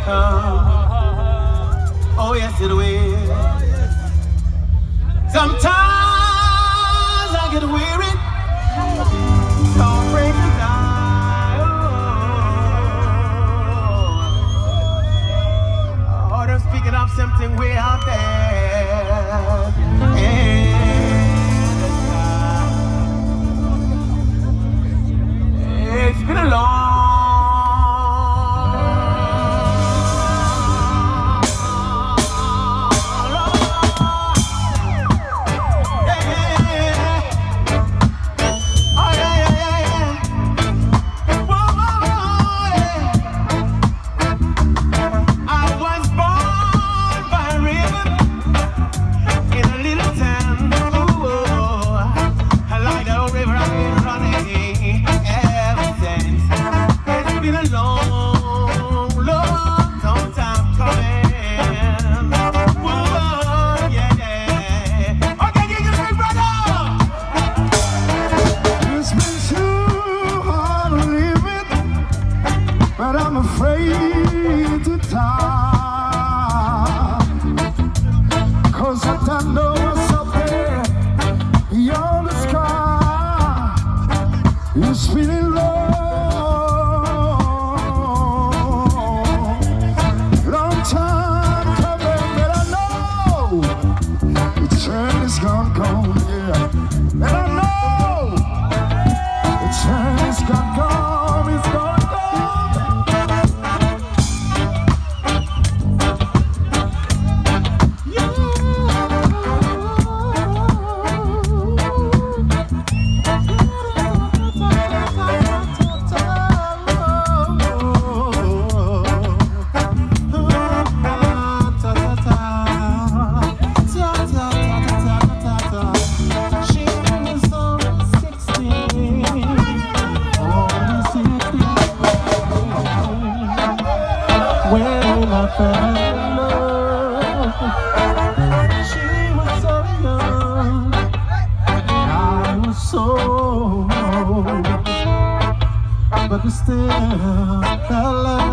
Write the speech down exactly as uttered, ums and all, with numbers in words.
come. Oh yes, it will. Sometimes I get weary, so afraid to die. Oh, oh, they're speaking of something way out there. And it's been a long it's feeling long, long time coming, but I know the train is gone, gone, yeah. And I know the train is gone, gone, it's gone, when I fell in love, she was so young, I was so old, but still, that love